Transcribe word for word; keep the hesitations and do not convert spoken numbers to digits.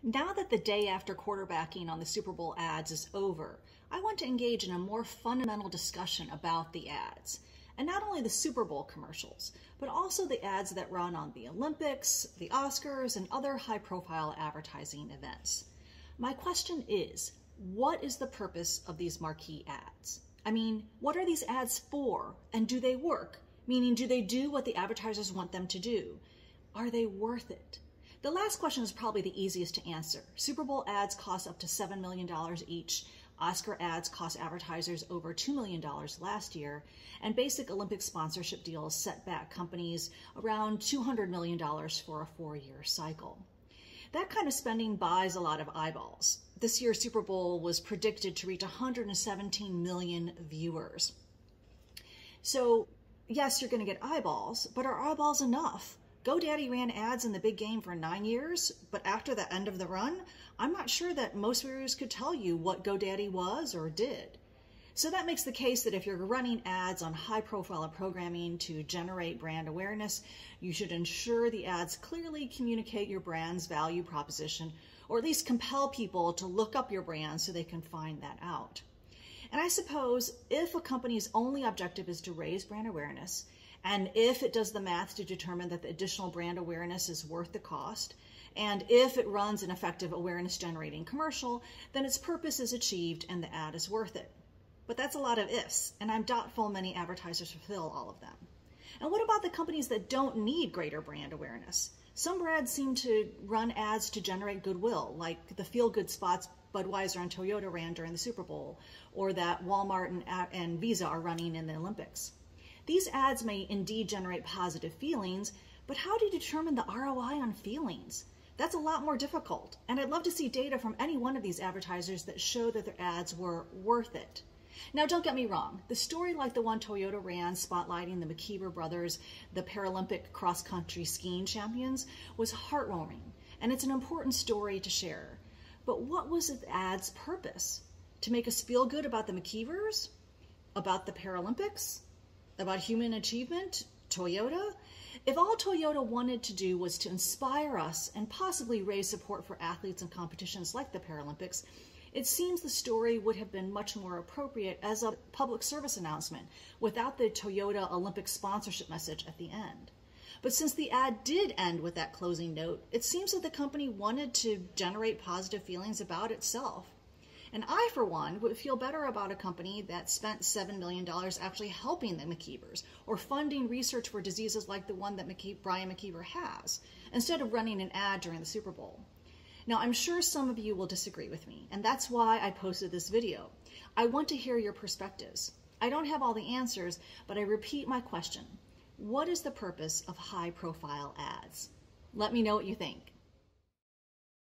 Now that the day after quarterbacking on the Super Bowl ads is over, I want to engage in a more fundamental discussion about the ads. And not only the Super Bowl commercials, but also the ads that run on the Olympics, the Oscars, and other high-profile advertising events. My question is, what is the purpose of these marquee ads? I mean, what are these ads for, and do they work? Meaning, do they do what the advertisers want them to do? Are they worth it? The last question is probably the easiest to answer. Super Bowl ads cost up to seven million dollars each. Oscar ads cost advertisers over two million dollars last year. And basic Olympic sponsorship deals set back companies around two hundred million dollars for a four-year cycle. That kind of spending buys a lot of eyeballs. This year's Super Bowl was predicted to reach one hundred seventeen million viewers. So, yes, you're going to get eyeballs, but are eyeballs enough? GoDaddy ran ads in the big game for nine years, but after the end of the run, I'm not sure that most viewers could tell you what GoDaddy was or did. So that makes the case that if you're running ads on high-profile programming to generate brand awareness, you should ensure the ads clearly communicate your brand's value proposition, or at least compel people to look up your brand so they can find that out. And I suppose if a company's only objective is to raise brand awareness, and if it does the math to determine that the additional brand awareness is worth the cost, and if it runs an effective awareness-generating commercial, then its purpose is achieved and the ad is worth it. But that's a lot of ifs, and I'm doubtful many advertisers fulfill all of them. And what about the companies that don't need greater brand awareness? Some brands seem to run ads to generate goodwill, like the feel-good spots Budweiser and Toyota ran during the Super Bowl, or that Walmart and, and Visa are running in the Olympics. These ads may indeed generate positive feelings, but how do you determine the R O I on feelings? That's a lot more difficult, and I'd love to see data from any one of these advertisers that show that their ads were worth it. Now, don't get me wrong. The story like the one Toyota ran spotlighting the McKeever brothers, the Paralympic cross-country skiing champions, was heartwarming, and it's an important story to share. But what was the ad's purpose? To make us feel good about the McKeevers? About the Paralympics? About human achievement? Toyota? If all Toyota wanted to do was to inspire us and possibly raise support for athletes in competitions like the Paralympics, it seems the story would have been much more appropriate as a public service announcement without the Toyota Olympic sponsorship message at the end. But since the ad did end with that closing note, it seems that the company wanted to generate positive feelings about itself. And I, for one, would feel better about a company that spent seven million dollars actually helping the McKeevers or funding research for diseases like the one that McKe- Brian McKeever has, instead of running an ad during the Super Bowl. Now, I'm sure some of you will disagree with me, and that's why I posted this video. I want to hear your perspectives. I don't have all the answers, but I repeat my question. What is the purpose of high-profile ads? Let me know what you think.